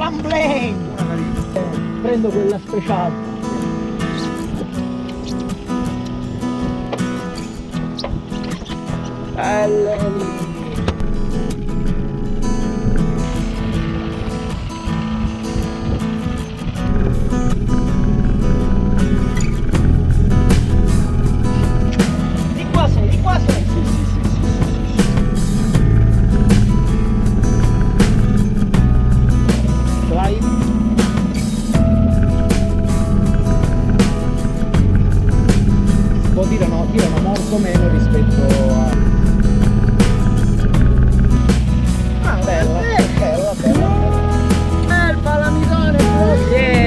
Bling! Prendo quella speciale. Bello. Di qua sei. Sì. Vai. Si può dire no, tirano molto meno rispetto a... Ah, bella. Bel palamidone. Yeah.